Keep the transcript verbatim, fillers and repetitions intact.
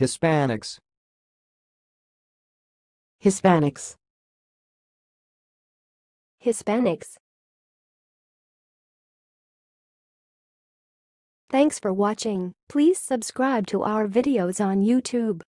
Hispanics. Hispanics. Hispanics. Thanks for watching. Please subscribe to our videos on YouTube.